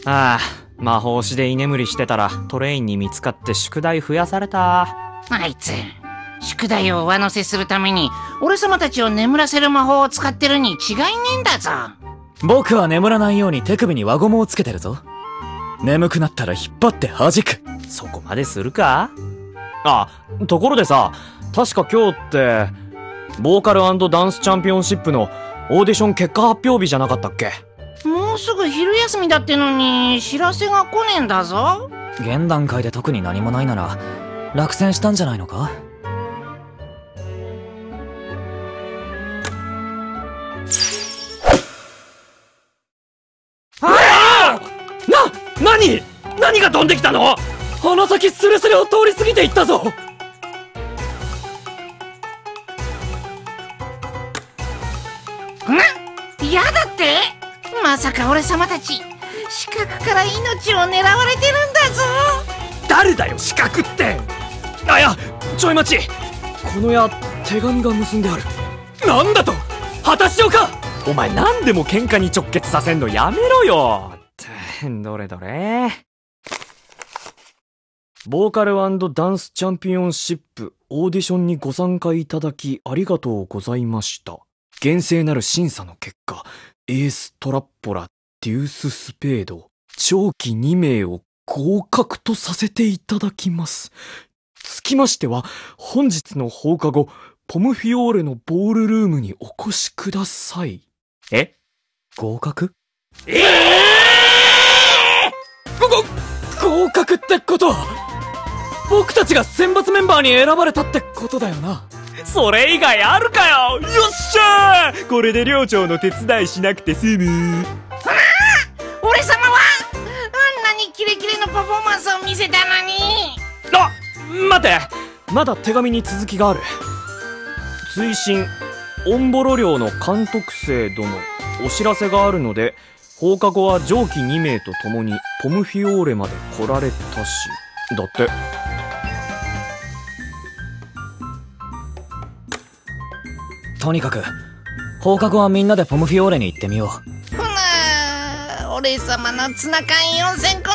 ああ、魔法師で居眠りしてたらトレインに見つかって宿題増やされた。 あいつ、宿題を上乗せするために俺様たちを眠らせる魔法を使ってるに違いねえんだぞ。 僕は眠らないように手首に輪ゴムをつけてるぞ。眠くなったら引っ張って弾く。 そこまでするか？あ、ところでさ、確か今日ってボーカル&ダンスチャンピオンシップのオーディション結果発表日じゃなかったっけ？ もうすぐ昼休みだってのに知らせが来ねえんだぞ。 現段階で特に何もないなら落選したんじゃないのか？ 何が飛んできたの？ 鼻先スレスレを通り過ぎていったぞ。 やだって？まさか俺様たち視覚から命を狙われてるんだぞ。 誰だよ視覚って。あ、いや、ちょい待ち。この矢手紙が結んである。なんだと？果たしようか。お前何でも喧嘩に直結させんのやめろよ。どれどれ。ボーカル&ダンスチャンピオンシップオーディションにご参加いただきありがとうございました。厳正なる審査の結果、エーストラッポラ、デューススペード、長期2名を合格とさせていただきます。つきましては、本日の放課後、ポムフィオーレのボールルームにお越しください。え？ 合格？合格ってことは僕たちが選抜メンバーに選ばれたってことだよな。 それ以外あるかよ。よっしゃー、これで寮長の手伝いしなくて済む。 俺様はあんなにキレキレのパフォーマンスを見せたのに。 あ、待て、まだ手紙に続きがある。追伸、オンボロ寮の監督生殿、お知らせがあるので、放課後は上記2名と共にポムフィオーレまで来られたし、だって。 とにかく放課後はみんなでポムフィオーレに行ってみよう。 俺様のツナ缶4000個